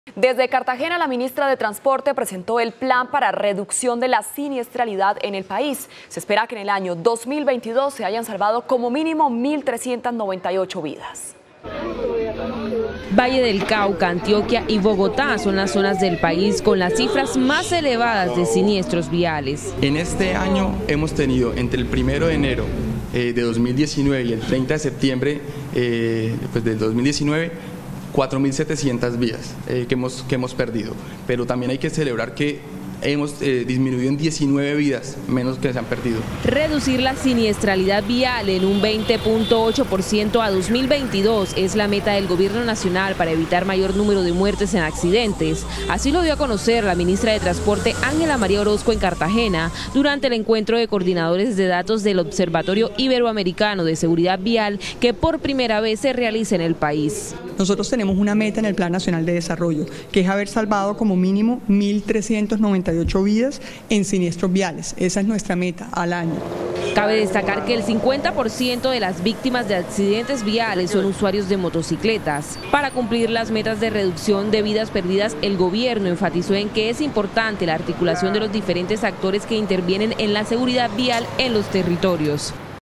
Desde Cartagena, la ministra de Transporte presentó el plan para reducción de la siniestralidad en el país. Se espera que en el año 2022 se hayan salvado como mínimo 1.398 vidas. Valle del Cauca, Antioquia y Bogotá son las zonas del país con las cifras más elevadas de siniestros viales. En este año hemos tenido entre el 1 de enero de 2019 y el 30 de septiembre del 2019 4.700 vidas que hemos perdido, pero también hay que celebrar que hemos disminuido en 19 vidas menos que se han perdido. Reducir la siniestralidad vial en un 20.8% a 2022 es la meta del gobierno nacional para evitar mayor número de muertes en accidentes. Así lo dio a conocer la ministra de Transporte Ángela María Orozco en Cartagena durante el encuentro de coordinadores de datos del Observatorio Iberoamericano de Seguridad Vial que por primera vez se realiza en el país. Nosotros tenemos una meta en el Plan Nacional de Desarrollo, que es haber salvado como mínimo 1.398 vidas en siniestros viales. Esa es nuestra meta al año. Cabe destacar que el 50% de las víctimas de accidentes viales son usuarios de motocicletas. Para cumplir las metas de reducción de vidas perdidas, el gobierno enfatizó en que es importante la articulación de los diferentes actores que intervienen en la seguridad vial en los territorios.